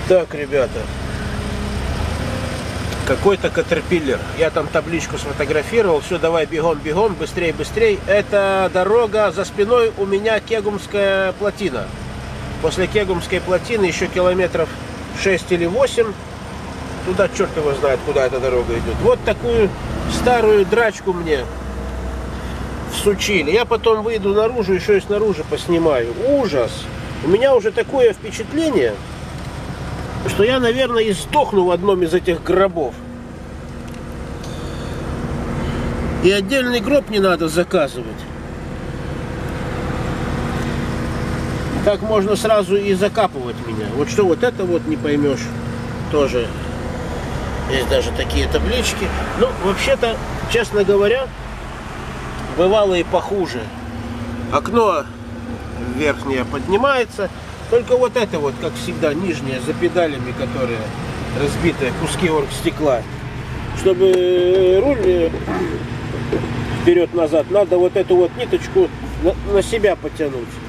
Так, ребята, какой-то Caterpillar. Я там табличку сфотографировал. Все, давай бегом, бегом, быстрей, быстрей. Это дорога, за спиной у меня Кегумская плотина. После Кегумской плотины еще километров 6 или 8. Туда черт его знает, куда эта дорога идет. Вот такую старую драчку мне всучили. Я потом выйду наружу, еще и снаружи поснимаю. Ужас! У меня уже такое впечатление, что я, наверное, и сдохну в одном из этих гробов. И отдельный гроб не надо заказывать. Так можно сразу и закапывать меня. Вот что вот это вот не поймешь. Тоже есть даже такие таблички. Ну, вообще-то, честно говоря, бывало и похуже. Окно верхнее поднимается. Только вот это вот, как всегда, нижнее, за педалями, которые разбитые, куски оргстекла. Чтобы руль вперед-назад, надо вот эту вот ниточку на себя потянуть.